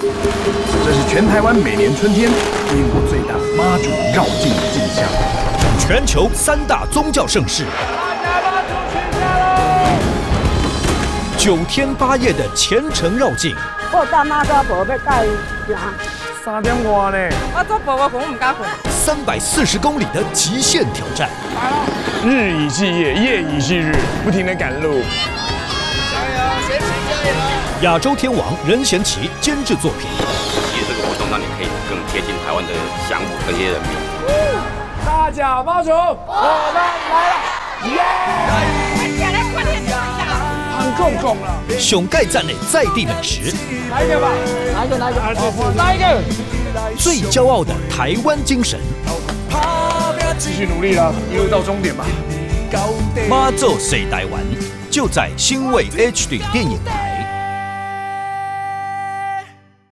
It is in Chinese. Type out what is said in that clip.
这是全台湾每年春天规模最大妈祖绕境的景象。 全球3大宗教盛事，9天8夜的虔诚绕境。 我大妈都无要介行 3点外呢。 我做婆婆困，我唔敢困。 340公里的极限挑战。 日以继夜，夜以继日，不停地赶路。 加油，贤齐加油！ 亚洲天王任贤齐监制作品。 其实这个活动让你可以更贴近台湾的乡土跟这些人民。 大甲妈祖，我们来了！很够了。 熊盖赞的在地美食。 来一个吧，来一个。 最骄傲的台湾精神。 继续努力了，一路到终点吧。 妈祖谁台湾，就在新卫 HD 电影台。